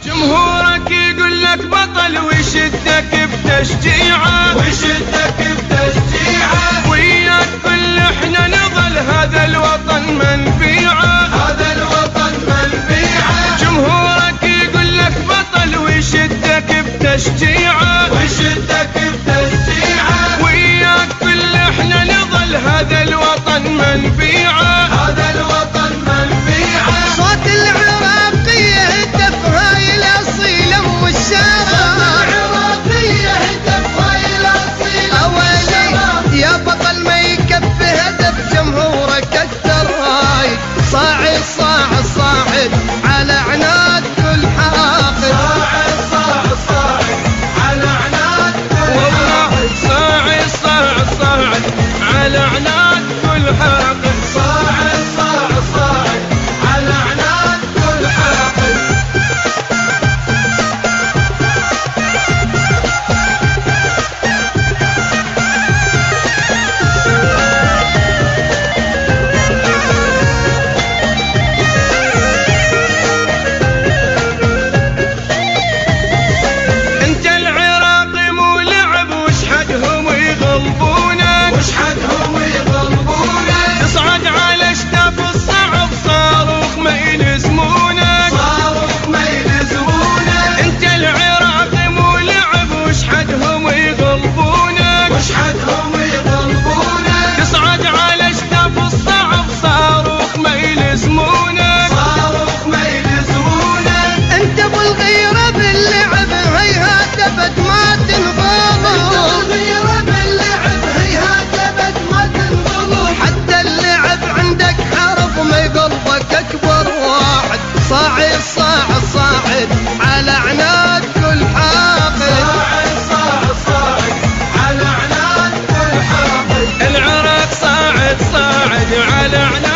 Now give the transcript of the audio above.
جمهورك يقول لك بطل ويشدك بتشجيعه وياك كل احنا نظل هذا الوطن منفيعه جمهورك يقول لك بطل ويشدك بتشجيعه وياك كل احنا نظل هذا الوطن منفيعه صوت العراقية هتف هاي الأصيلة والشارع أولي يا بطل ما يكفي هدف جمهورك أكثر هاي صاعد على عناد كل حاقد والله صاعد على عناد كل حاقد تصعد على اشتاف الصعب صاروخ ما يلزمونك انت العراق مو لعب وشحدهم يغلبونك تصعد على اشتاف الصعب صاروخ ما يلزمونك انت ابو الغيرة باللعب هيهات ابد ما تنغلب قلبك اكبر واحد صاعد على عناد كل حاقد العراق صاعد على عناد